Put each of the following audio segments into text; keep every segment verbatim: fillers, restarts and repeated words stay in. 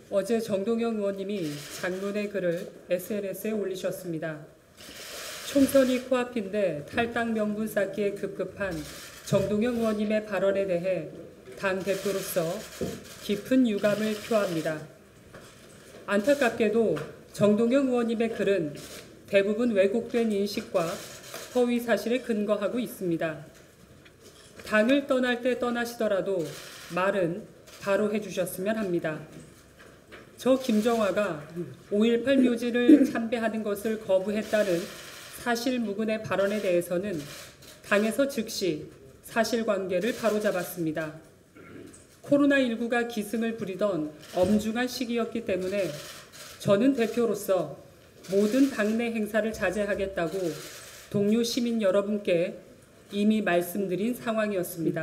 어제 정동영 의원님이 장문의 글을 에스엔에스에 올리셨습니다. 총선이 코앞인데 탈당 명분 쌓기에 급급한 정동영 의원님의 발언에 대해 당대표로서 깊은 유감을 표합니다. 안타깝게도 정동영 의원님의 글은 대부분 왜곡된 인식과 허위 사실에 근거하고 있습니다. 당을 떠날 때 떠나시더라도 말은 바로 해주셨으면 합니다. 저 김정화가 오일팔 묘지를 참배하는 것을 거부했다는 사실무근의 발언에 대해서는 당에서 즉시 사실관계를 바로잡았습니다. 코로나십구가 기승을 부리던 엄중한 시기였기 때문에 저는 대표로서 모든 당내 행사를 자제하겠다고 동료 시민 여러분께 이미 말씀드린 상황이었습니다.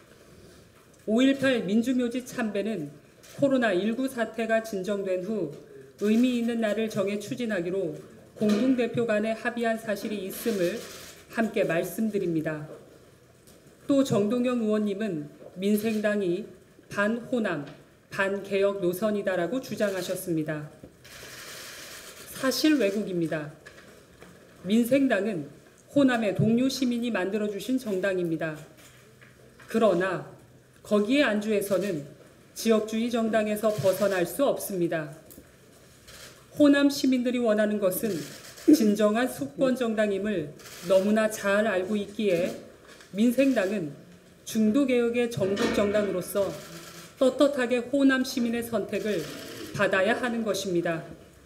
오일팔 민주묘지 참배는 코로나십구 사태가 진정된 후 의미 있는 날을 정해 추진하기로 공동대표 간에 합의한 사실이 있음을 함께 말씀드립니다. 또 정동영 의원님은 민생당이 반호남, 반개혁 노선이다라고 주장하셨습니다. 사실 왜곡입니다. 민생당은 호남의 동료 시민이 만들어주신 정당입니다. 그러나 거기에 안주해서는 지역주의 정당에서 벗어날 수 없습니다. 호남 시민들이 원하는 것은 진정한 수권 정당임을 너무나 잘 알고 있기에 민생당은 중도개혁의 전국 정당으로서 떳떳하게 호남 시민의 선택을 받아야 하는 것입니다.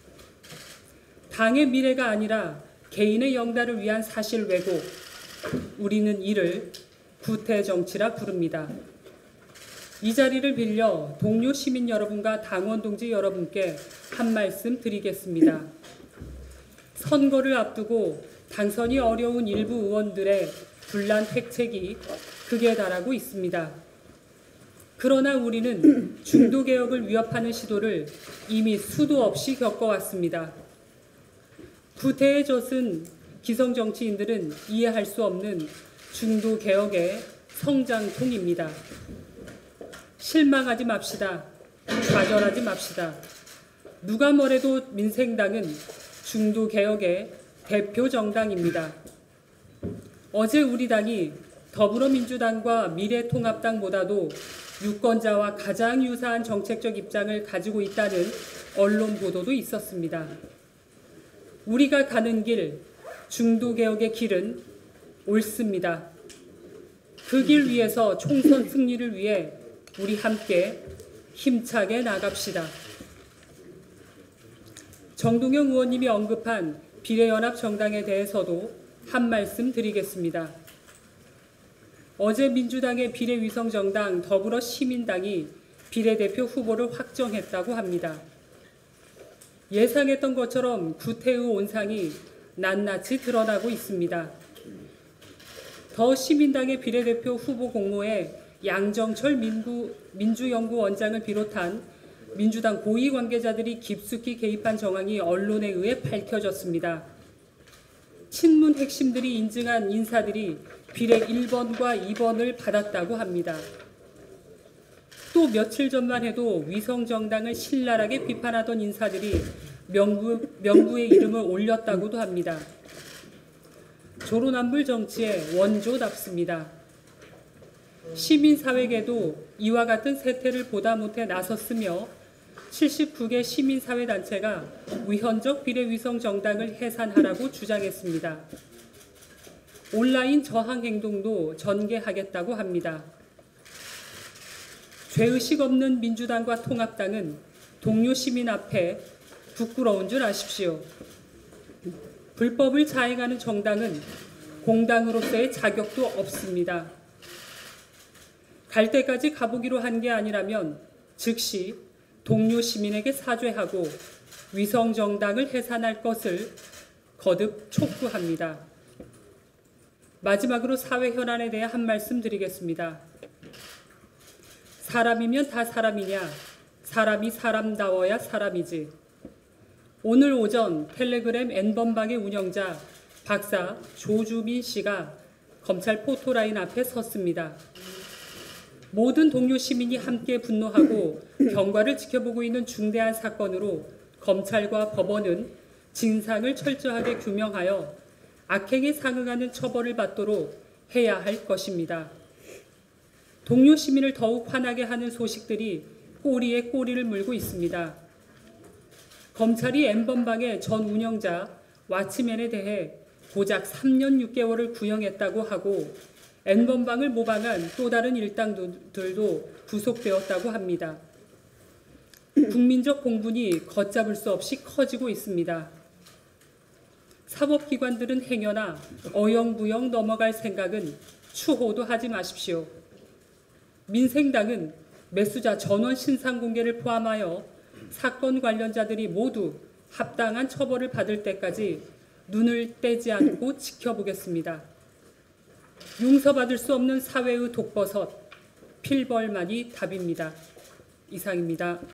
당의 미래가 아니라 개인의 영달을 위한 사실 왜곡, 우리는 이를 구태정치라 부릅니다. 이 자리를 빌려 동료 시민 여러분과 당원 동지 여러분께 한 말씀 드리겠습니다. 선거를 앞두고 당선이 어려운 일부 의원들의 분란 핵책이 극에 달하고 있습니다. 그러나 우리는 중도개혁을 위협하는 시도를 이미 수도 없이 겪어왔습니다. 구태에 젖은 기성정치인들은 이해할 수 없는 중도개혁의 성장통입니다. 실망하지 맙시다. 좌절하지 맙시다. 누가 뭐래도 민생당은 중도개혁의 대표 정당입니다. 어제 우리 당이 더불어민주당과 미래통합당보다도 유권자와 가장 유사한 정책적 입장을 가지고 있다는 언론 보도도 있었습니다. 우리가 가는 길, 중도개혁의 길은 옳습니다. 그 길 위에서 총선 승리를 위해 우리 함께 힘차게 나갑시다. 정동영 의원님이 언급한 비례연합 정당에 대해서도 한 말씀 드리겠습니다. 어제 민주당의 비례위성정당 더불어시민당이 비례대표 후보를 확정했다고 합니다. 예상했던 것처럼 구태의 온상이 낱낱이 드러나고 있습니다. 더 시민당의 비례대표 후보 공모에 양정철 민구, 민주연구원장을 비롯한 민주당 고위 관계자들이 깊숙이 개입한 정황이 언론에 의해 밝혀졌습니다. 친문 핵심들이 인증한 인사들이 비례 일 번과 이 번을 받았다고 합니다. 또 며칠 전만 해도 위성정당을 신랄하게 비판하던 인사들이 명부, 명부의 이름을 올렸다고도 합니다. 조로남불 정치의 원조답습니다. 시민사회계도 이와 같은 세태를 보다 못해 나섰으며 칠십구 개 시민사회단체가 위헌적 비례위성정당을 해산하라고 주장했습니다. 온라인 저항행동도 전개하겠다고 합니다. 죄의식 없는 민주당과 통합당은 동료 시민 앞에 부끄러운 줄 아십시오. 불법을 자행하는 정당은 공당으로서의 자격도 없습니다. 갈 때까지 가보기로 한 게 아니라면 즉시 동료 시민에게 사죄하고 위성정당을 해산할 것을 거듭 촉구합니다. 마지막으로 사회 현안에 대해 한 말씀 드리겠습니다. 사람이면 다 사람이냐? 사람이 사람다워야 사람이지. 오늘 오전 텔레그램 N번방의 운영자 박사 조주민 씨가 검찰 포토라인 앞에 섰습니다. 모든 동료 시민이 함께 분노하고 경과를 지켜보고 있는 중대한 사건으로 검찰과 법원은 진상을 철저하게 규명하여 악행에 상응하는 처벌을 받도록 해야 할 것입니다. 동료 시민을 더욱 화나게 하는 소식들이 꼬리에 꼬리를 물고 있습니다. 검찰이 엠번방의 전 운영자 와치맨에 대해 고작 삼 년 육 개월을 구형했다고 하고 엠번방을 모방한 또 다른 일당들도 구속되었다고 합니다. 국민적 공분이 걷잡을 수 없이 커지고 있습니다. 사법기관들은 행여나 어영부영 넘어갈 생각은 추호도 하지 마십시오. 민생당은 매수자 전원 신상 공개를 포함하여 사건 관련자들이 모두 합당한 처벌을 받을 때까지 눈을 떼지 않고 지켜보겠습니다. 용서받을 수 없는 사회의 독버섯, 필벌만이 답입니다. 이상입니다.